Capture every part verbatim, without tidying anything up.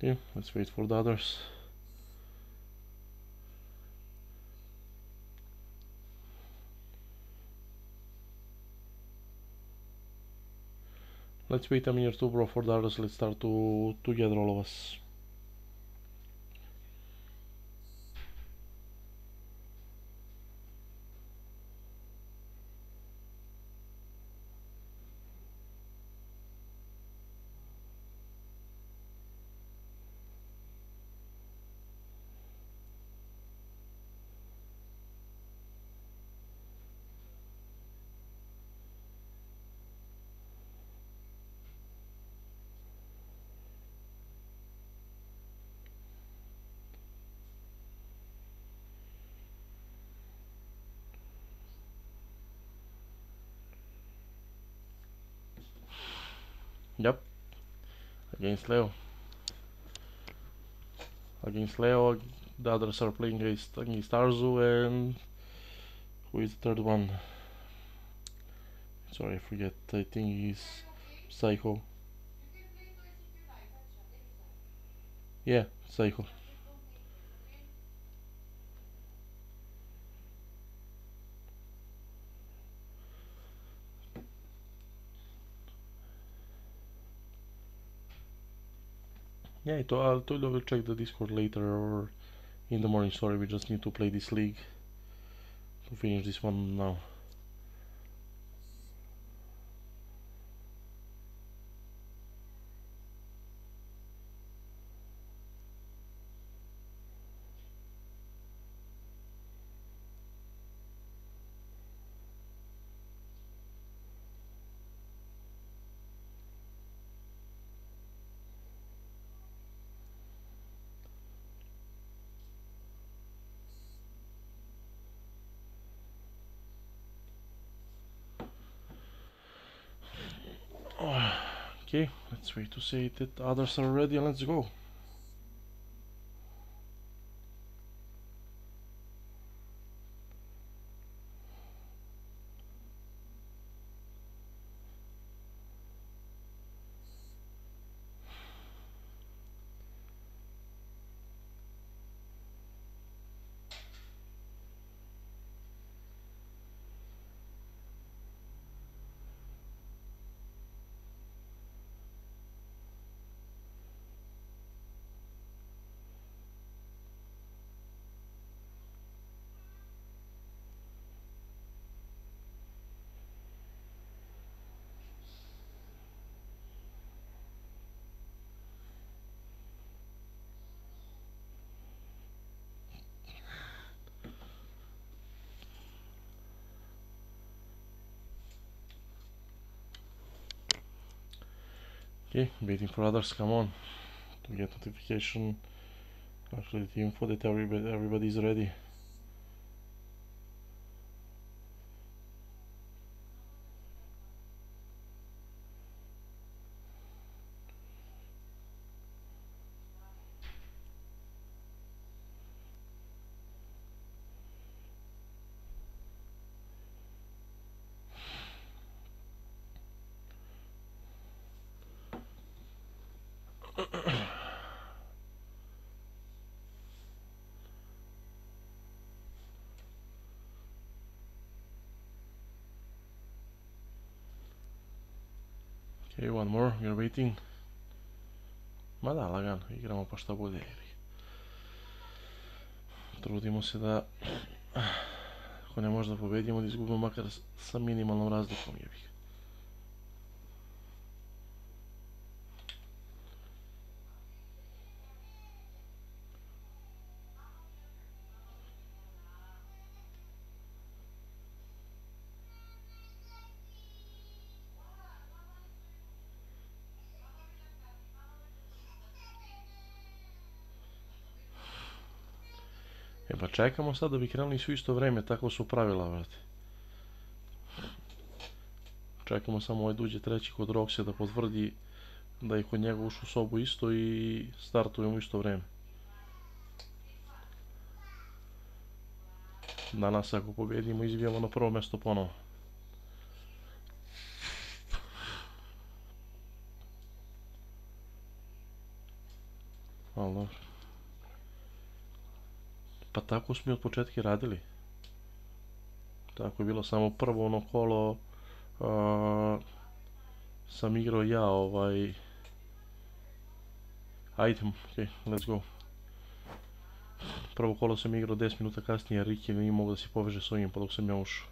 Okay, let's wait for the others. Let's wait a minute or two, bro, for the others. Let's start to together, all of us. Yep, against Leo. Against Leo, the others are playing against, against Arzu, and who is the third one? Sorry, I forget. I think he's Psycho. Yeah, Psycho. Yeah, I to I'll totally will check the Discord later or in the morning. Sorry, we just need to play this league to finish this one now. Okay, let's wait to say that others are ready and let's go. Okay, waiting for others, come on, to get notification. Actually, the info that everybody everybody's ready. Okay, one more, we're waiting. Ma da, lagano, igramo pa šta bude. Trudimo se da, ako ne možda pobedimo, da izgubimo makar sa minimalnom razlikom, jebih. E pa čekamo sad da bi krenuli svi isto vreme, tako su pravila, vrati. Čekamo samo ovaj duđe treći kod Roxy da potvrdi da je kod njega ušao u sobu isto i startujemo isto vreme. Danas ako pobedimo izbijamo na prvo mesto ponovo. Ali dobro. Pa tako smo mi od početka radili. Tako je bilo samo prvo ono kolo, a, sam igrao ja ovaj... Ajde, okej, let's go. Prvo kolo sam igrao deset minuta kasnije, jer Riki nije mogao da se poveže s ovim pa dok sam ja ušao.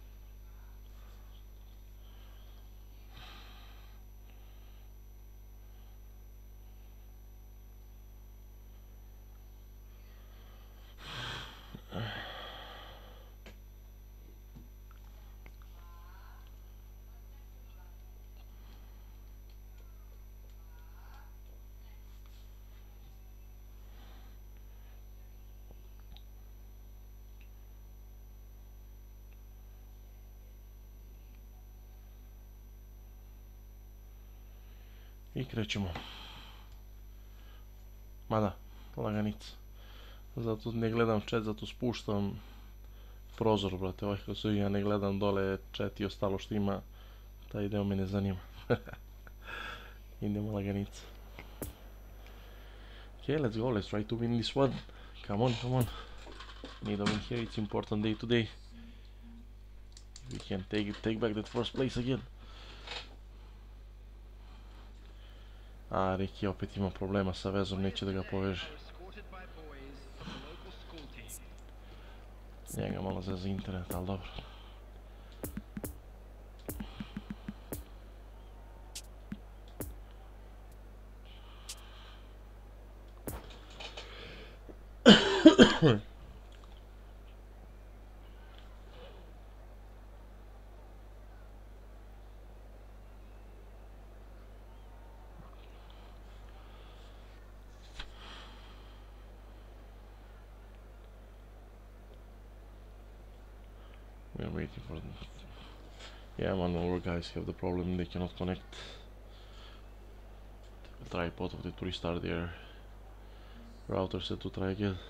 I krećemo. Mada, laganica. Zato ne gledam chat, zato spuštam prozor, brate, ovaj kako se ja ne gledam dole chat i ostalo što ima, taj deo me ne zanima. Idemo laganica. Okay, let's go, let's try to win this one. Come on, come on. Need a win here, it's important day to day. We can take it, take back that first place again. A, Riki opet ima problema sa vezom, neće da ga poveže. Njega malo zeza internet, ali dobro. We're waiting for them. Yeah, man, our guys have the problem, they cannot connect. I'll try both of them to restart their router set to try again.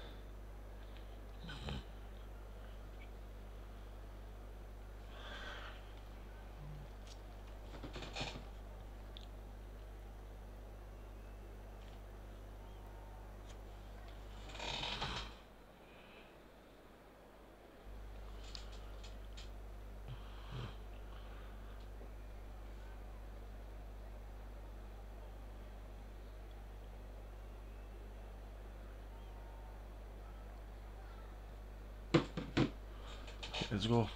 Let's go.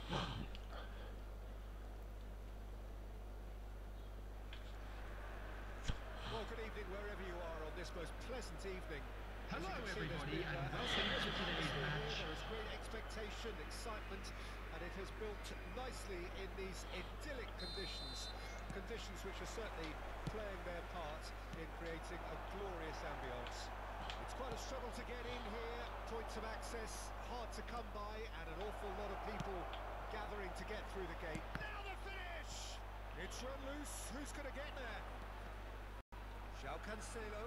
Well, good evening wherever you are on this most pleasant evening. Hello everybody and welcome to today's match. There is great expectation, excitement, and it has built nicely in these idyllic conditions. Conditions which are certainly playing their part in creating a glorious ambience. It's quite a struggle to get in here, points of access hard to come by, and an awful lot of people gathering to get through the gate. Now the finish! It's run loose, who's going to get there? João Cancelo.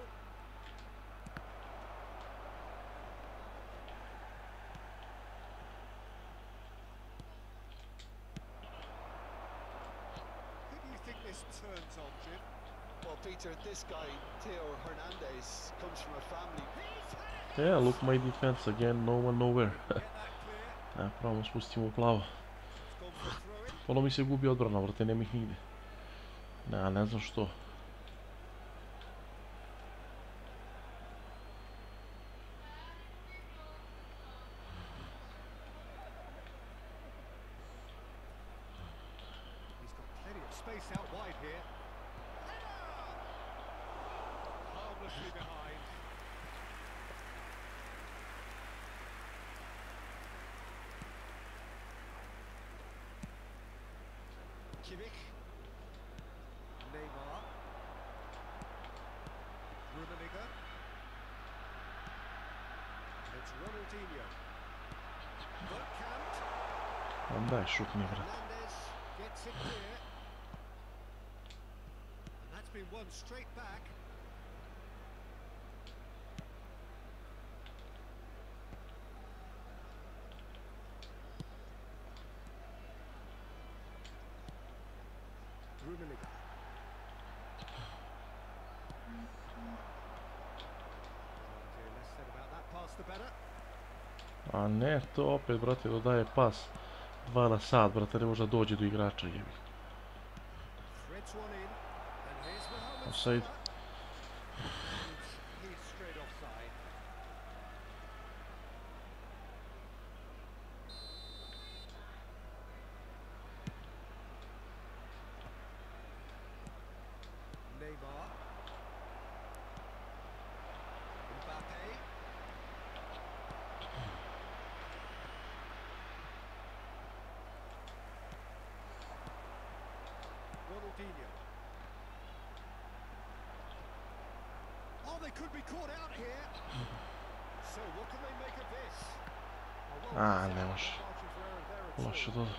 Who do you think this turns on, Jim? Well, Peter, this guy, Theo Hernandez, comes from a family. Yeah, look my defense again, no one nowhere. A, pravo spustimo plavo. Ono mi se gubi odbrana, vrte, nema ih nigde. Ne, ne znam što. Space out wide here. Harmlessly behind. Kimmich. Neymar. Rummenigge. It's Ronaldinho. Bergkamp. Vam daj šutni, vrat. Hernandez gets it clear. And that's been won straight back. Rummenigge. A ne, to opet, brate, dodaje pas. Dva na sat, brate, ne može da dođe do igrača, jebi. Threads one in, and here's Mohamed Offside. Salah. And he's straight offside. Neymar. Mbappe. Ronaldinho. Oh, they could be caught out here. So what can they make of this? Oh, well, A, that's ne out. može. No margin for error there at all. Loše to.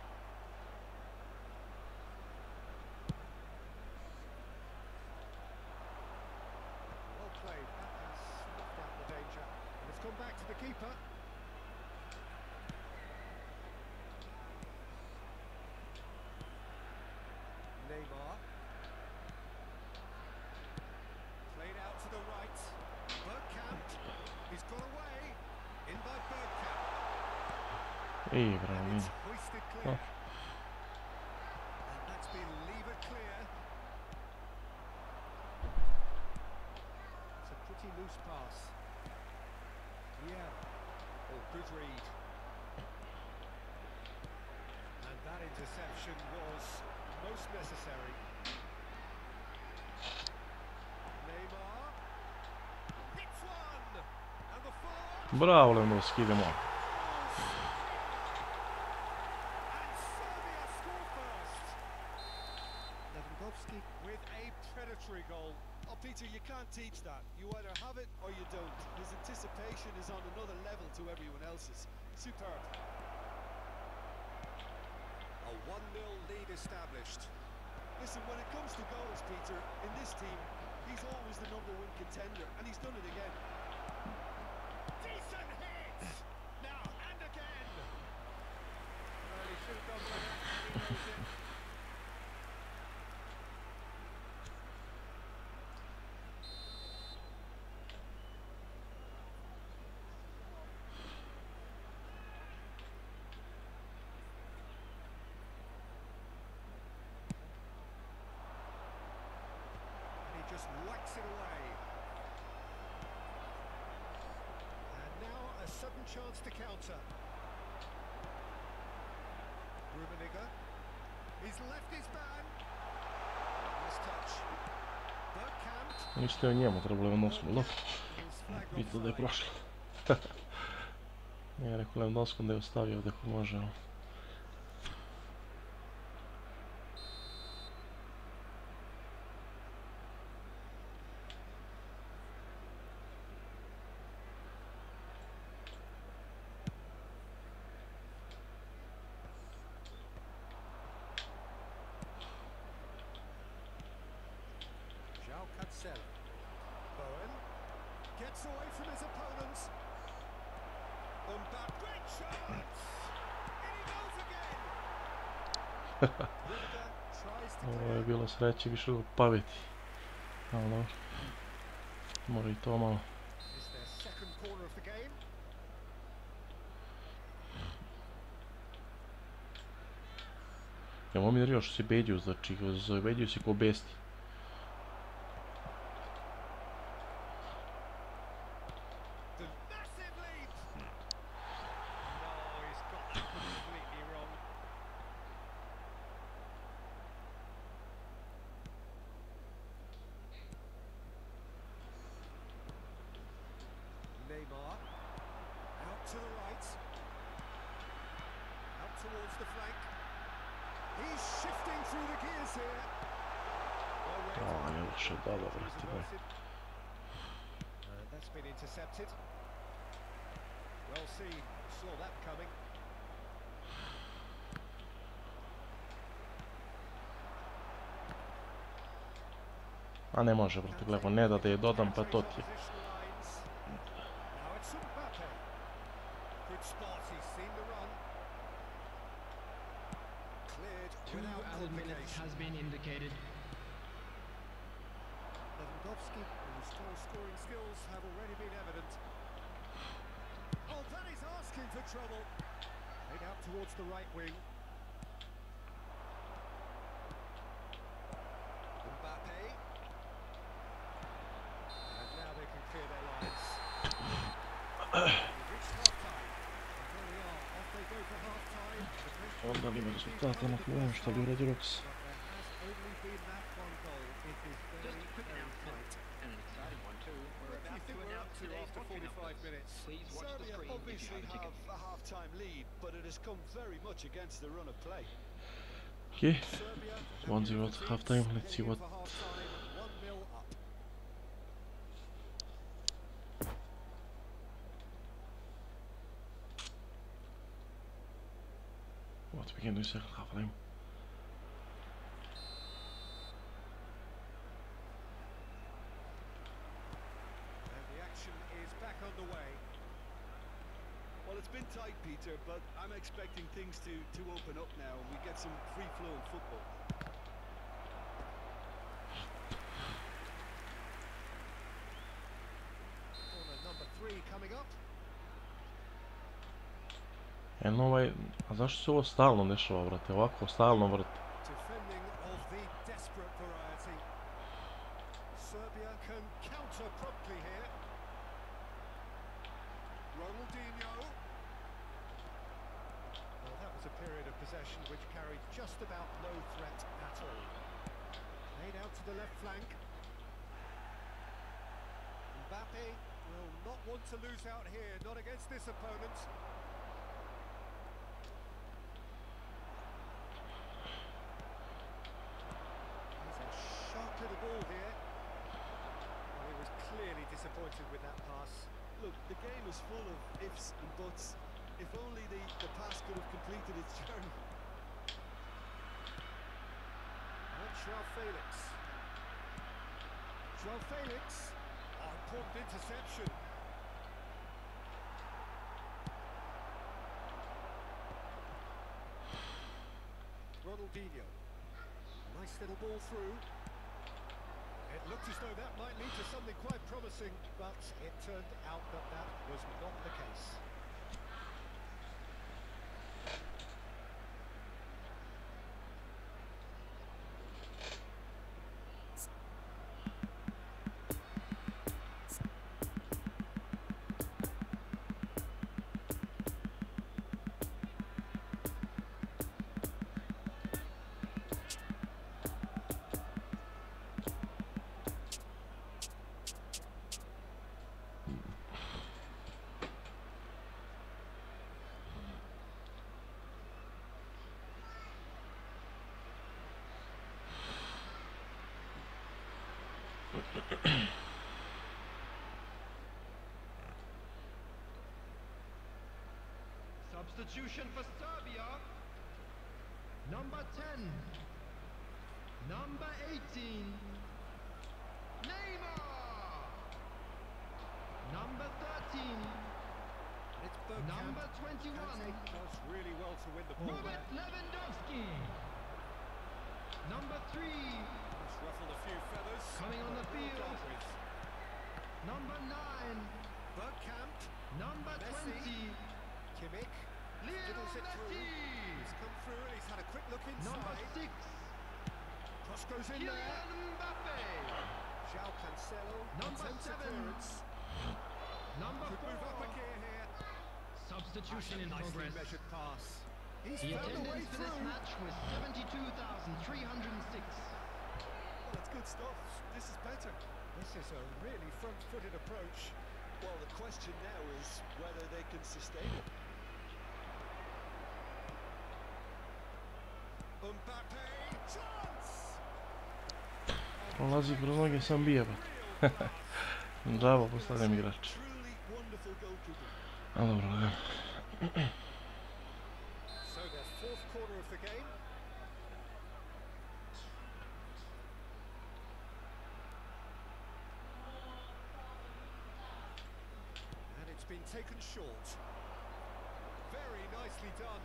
Well played. That has snuffed out the danger. And it's come back to the keeper. Neymar. Played out to the right. Bergkamp. He's got away. In by Bergkamp. Ej, And bravo, it's nije. hoisted clear. Oh. And that's been levered clear. It's a pretty loose pass. Yeah. Oh, good read. And that interception was most necessary. Neymar. Hits one. And the forward. Bravo, Lewandowski, idemo. And Serbia score first. Lewandowski with a predatory goal. Oh, Peter, you can't teach that. You either have it or you don't. His anticipation is on another level to everyone else's. Superb. A one nil lead established. Listen, when it comes to goals, Peter, in this team, he's always the number one contender, and he's done it again. Decent hit! Now and again! Well, he should have done better, and he knows it. And he just whacks it away. And now a sudden chance to counter. Rummenigge. He's left his man. Nice touch. Bergkamp. Ništa je njemu, trebalo je nosno, da. He's flagged Bitno da je offside. prošlo. Ja rekao Lewandowskom da je ostavio da ko može, ali... João Cancelo. Bowen gets away from his opponents. Mbappe. Great chance! In he goes again! Rudiger tries to Ovo je clear. bilo sreće više od paveti. Ali dobro. Mora i to malo. It's their second corner of the game. Ja mi nario što si bedio, znači bedio si ko besti. The massive leap! No, he's got that completely wrong. Neymar out to the right, out towards the flank. He's shifting through the gears here. Well read. A, je loše dalo, He's brate, boj. averted. And that's been intercepted. Well seen, saw that coming. A ne može, brate, gledamo, ne da da je dodam, pa to ti je. Now it's Mbappe. Good spot, he's seen the run. Cleared Two without added minutes complication. has been indicated. Lewandowski, whose goal scoring skills have already been evident. Oh, that is into trouble. Played out towards the right wing. Mbappe. And now they can clear their lines. We've reached half-time. And here we are. Off they go for half-time. The French Onda li rezultata na klonu šta bi uradio Rox. But there has only been that one goal. It is Just very, a quick very announcement, tight. and an exciting one too. We're What do you about think to we're up announce to today's after watching forty-five numbers. minutes? Please watch the Serbia screen if you obviously have a ticket. have a half-time lead, but it has come very much against the run of play. Okay, Serbia one zero at halftime. Let's see what one nil up. what we can do second halftime. And the action is back underway. Well, it's been tight, Peter, but I'm expecting things to, to open up now and we get some free-flowing football. Corner number three coming up. Eno ovaj, a zašto se ovo stalno dešava, brate, ovako stalno vrti? Defending of the desperate variety. Serbia can counter promptly here. Ronaldinho. Well, that was a period of possession which carried just about no threat at all. Played out to the left flank. Mbappe will not want to lose out here, not against this opponent. Sharp little ball here. Well, he was clearly disappointed with that pass. Look, the game is full of ifs and buts. If only the, the pass could have completed its journey. And Joao Felix. Joao Felix. Oh, important interception. Ronaldinho. Nice little ball through. It looked as though that might lead to something quite promising, but it turned out that that was not the case. Substitution for Serbia. Number ten. Number eighteen. Neymar. Number thirteen. It's Bergkamp. Number twenty-one. Kante does really well to win the ball Robert there. Lewandowski. Number three. It's ruffled a few feathers. Coming on the but well field. dealt with. Number nine. Bergkamp. Number Messi. twenty. Kimmich. Lionel Fiddles it through. Messi. He's come through and he's had a quick look Number inside. six. Cross goes in there. Kylian Mbappe. Joao Cancelo. Number attempts seven. clearance. Number Could move up a four. gear here. Substitution in Nicely progress. measured pass. He's The found a way attendance for this through. match was seventy-two thousand three hundred six. Well, that's good stuff. This is better. This is a really front-footed approach. Well, the question now is whether they can sustain it. Mbappe. Chance. Prolazi kroz noge sam bija, pa. Džava postavljam igrač. Truly wonderful goalkeeper. A dobro, lagano. So the fourth quarter of the game. And it's been taken short. Very nicely done.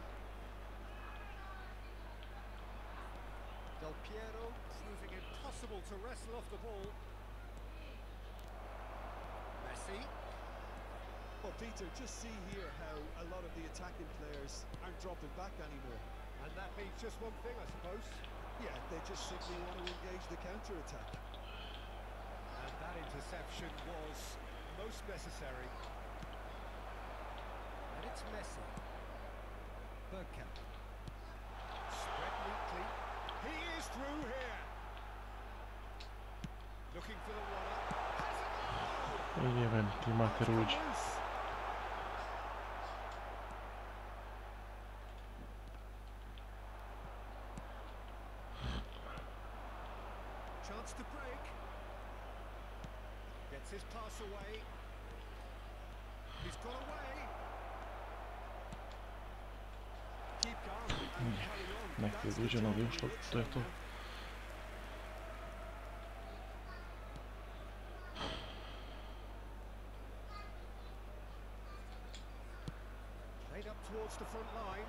Del Piero proving impossible to wrestle off the ball. Messi. Well, Peter, just see here how a lot of the attacking players aren't dropping back anymore. And that means just one thing, I suppose. Yeah, they just simply want to engage the counter-attack. And that interception was most necessary. And it's Messi. Bergkamp. Spread neatly. He is through here. Looking for the runner. Has a goal! I jeben, ti mater uđi. Chance to break. Gets his pass away. He's got away. Keep calm and carry on. Neki je uđen, ali ušlo, to je to. Played up towards the front line.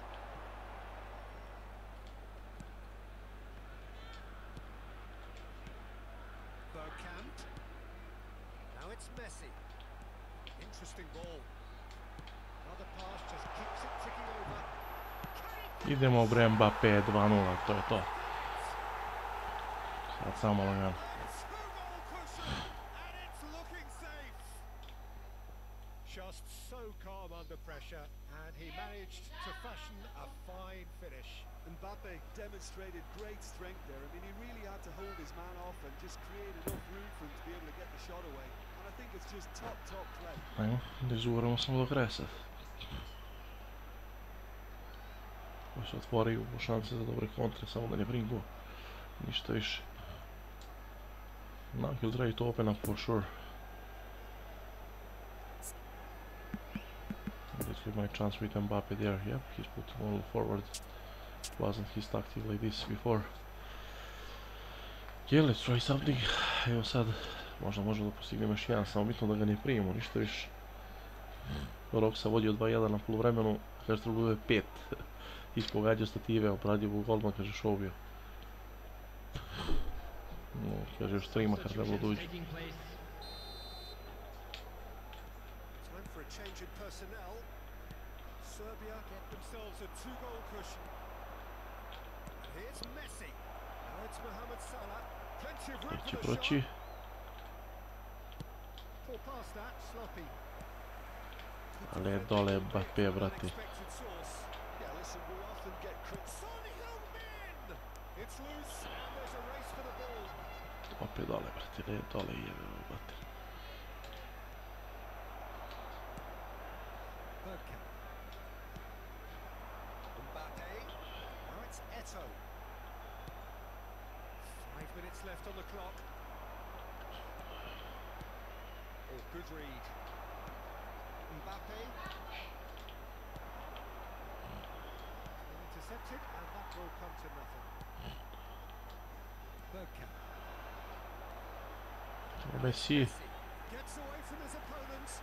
Bergkamp. Now it's Messi. Interesting ball. Another pass just keeps it ticking over. Idemo bre Mbappé dva nula, to je to. Sad samo lagano. Two-goal cushion, and it's looking safe. Just so calm under pressure, and he managed to fashion a fine finish. Mbappe demonstrated great strength there. I mean, he really had to hold his man off and just create enough room for him to be able to get the shot away. And I think it's just top, top play. Ajmo, da izuramo samo do kraja sad. Pa se otvori u šanse za dobre kontre, samo da ne bring go. Ništa više. Now he'll try to open up for sure. This will be my chance with Mbappe there. Yep, he's put one forward. Wasn't his tactic like this before. Yeah, let's try something. Evo sad, možda možemo da postignemo još jedan, samo bitno da ga ne primimo, ništa više. Roksa vodio dva jedan na poluvremenu, kaže treba bude pet. Ispogađao stative, opravljivo golman, kaže show bio. No, kaže još tri makar trebalo da uđe. Taking place. Time for a change in personnel. Serbia get themselves a two-goal cushion. And here's Messi. Now it's Mohamed Salah. Plenty of room Neće for the proći. shot. Pull past that, sloppy. Ali je dole Mbappé, brate. Unexpected source. Yeah, listen, we often get crit. Son Heung-min! It's loose and there's a race for the ball. Opet dole, brate, ne dole jebe, brate. Bergkamp. Mbappe. Now it's Eto'o. Five minutes left on the clock. Oh, good read. Mbappe. Intercepted, and that will come to nothing. Bergkamp. Messi. Gets away from his opponents.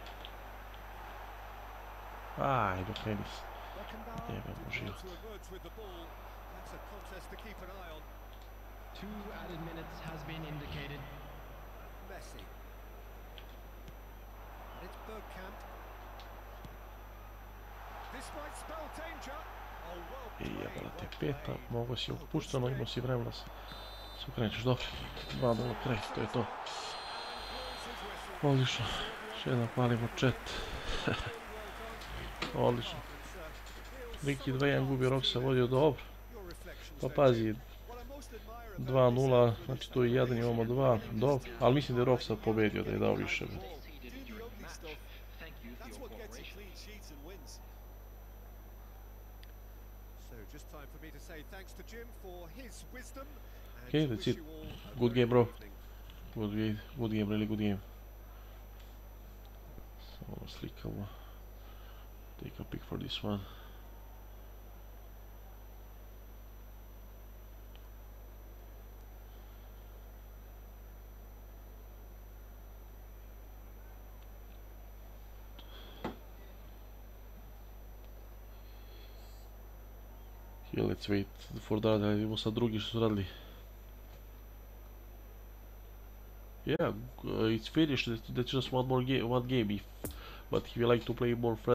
Aj, do penis. Beckenbauer Jebe, did uživo. well to emerge with the ball. That's a contest to keep an eye on. Two added minutes has been indicated. Messi. And it's Bergkamp. This might spell danger. Oh, well I played, jebala te well peta, played. mogo si Oh, good opušteno, imao strike. si vremena se ukrećeš dobro. dva nula kraj, to je to. Odlično. Još jedan palimo čet. Odlično. Riki dva jedan gubi, Roksa vodio dobro. Pa pazi, dva nula, znači tu je jedan, imamo dva, dobro. Ali mislim da je Roksa pobedio, da je dao više. Do the ugly stuff. That's what gets you clean sheets and wins. So just time for me to say thanks to Jim for his wisdom. And Okay, to that's wish it. you all a Good very game, bro. evening. Good game, good game, really good game. Samo slikamo. Take a pic for this one. Okay, let's wait for that, da vidimo sad drugi što su radili. Yeah, uh, it's finished. That's just one more game. One game. If But if you like to play more